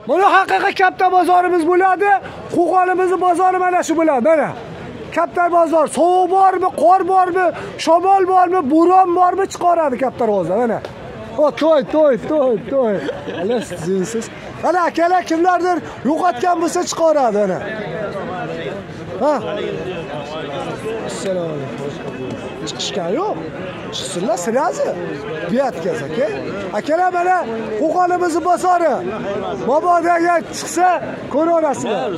Mana haqiqiy katta bozorimiz bo'ladi. Qo'qonimizning bozori mana shu bo'ladi. Mana. Katta bozor. Sovuq bormi, qor bormi, shamol bormi, bo'ron bormi chiqaradi katta bozor. Mana. O to'y. Alas jinsiz. Ana akalar kimlardir yo'qotgan bo'lsa chiqaradi ana. Ha. Assalomu alaykum. Chiqishgan yo'q. Chiqsinlar sirazi. Buyatgan aka. Akalar mana Qo'qonimizning bozori. Mabodaga chiqsa ko'raverasizlar.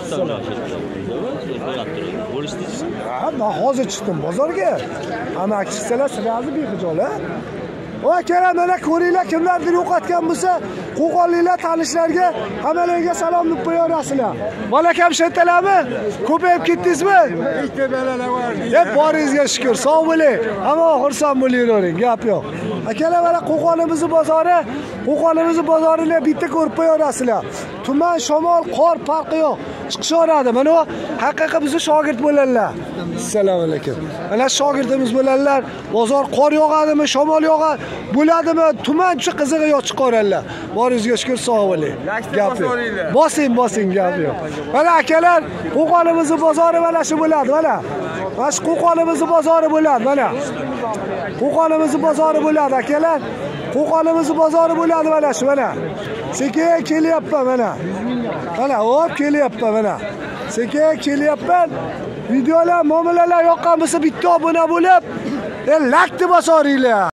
Men hozir chiqdim bozorga. Ana chiqsalar sirazi behijola. O akalar mana ko'ringlar kimlardir yo'qotgan bo'lsa, Qo'qonliklar tanishlarga hammalarga salom deb qo'yaverasizlar. Malakam shettalami? Ko'payib ketdingizmi? Ikkita balalar bor. Hep boringizga shukr. Sog' bo'ling. Hamma xursand bo'lavering, gap yo'q. Akalar mana Qo'qonimizning bozorini bitta ko'rib qo'yaverasizlar. Tuman, shamol, qor farqi yo'q. Chiqishaveradi. Mana u haqiqiy bizning shogird bo'lanlar. Assalomu alaykum. Mana shogirdimiz bo'lanlar, bozor qor yog'adimi, shamol yog'adi, bo'ladimi, tuman shu qizig'i yo'q chiqaranlar. Boringizga shukr, sog' bo'ling. Gap yo'q. Bosing, gap yo'q. Mana akalar, Qo'qonimizning bozori mana shu bo'ladi, mana. Mana shu Qo'qonimizning bozori bo'ladi, mana. Qo'qonimizning bozori bo'ladi, akalar. Qo'qonimizning bozori bo'ladi mana shu, mana. Sekin kelyapman mana. Mana hop kelyapman mana. Sekin kelyapman. Videolar, muomalalar yoqqan bo'lsa bitta obuna bo'lib, lakni bosaringlar.